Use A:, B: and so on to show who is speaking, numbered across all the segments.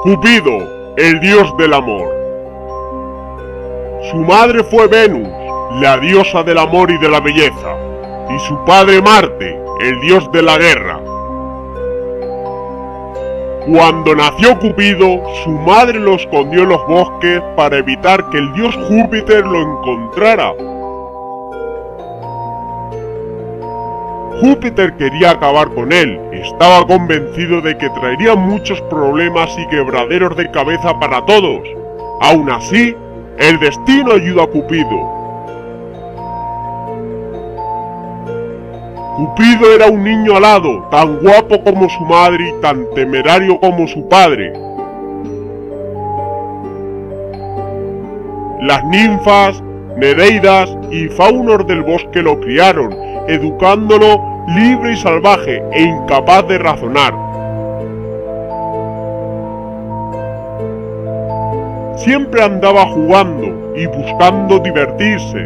A: Cupido, el dios del amor. Su madre fue Venus, la diosa del amor y de la belleza, y su padre Marte, el dios de la guerra. Cuando nació Cupido, su madre lo escondió en los bosques para evitar que el dios Júpiter lo encontrara. Júpiter quería acabar con él, estaba convencido de que traería muchos problemas y quebraderos de cabeza para todos. Aún así, el destino ayuda a Cupido. Cupido era un niño alado, tan guapo como su madre y tan temerario como su padre. Las ninfas, nereidas y faunos del bosque lo criaron, educándolo libre y salvaje e incapaz de razonar. Siempre andaba jugando y buscando divertirse.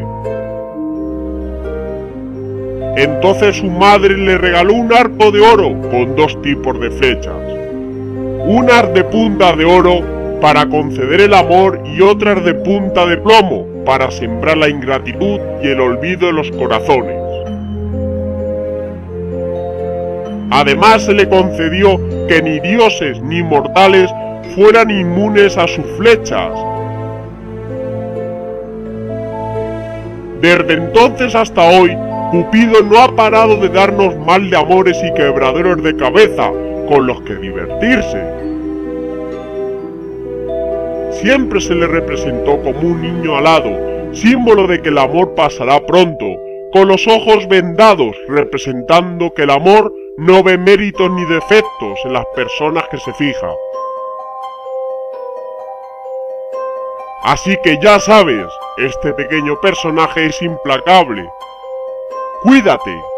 A: Entonces su madre le regaló un arco de oro con dos tipos de flechas. Unas de punta de oro para conceder el amor y otras de punta de plomo para sembrar la ingratitud y el olvido en los corazones. Además se le concedió que ni dioses ni mortales fueran inmunes a sus flechas. Desde entonces hasta hoy, Cupido no ha parado de darnos mal de amores y quebraderos de cabeza con los que divertirse. Siempre se le representó como un niño alado, símbolo de que el amor pasará pronto, con los ojos vendados, representando que el amor no ve méritos ni defectos en las personas que se fija. Así que ya sabes, este pequeño personaje es implacable. ¡Cuídate!